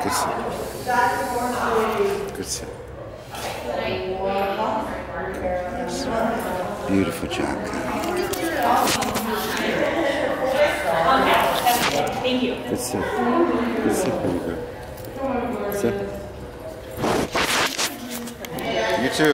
Good sit. Good sit. Beautiful job, Coni. Thank you. Good sit. Good sit, baby girl. Sit.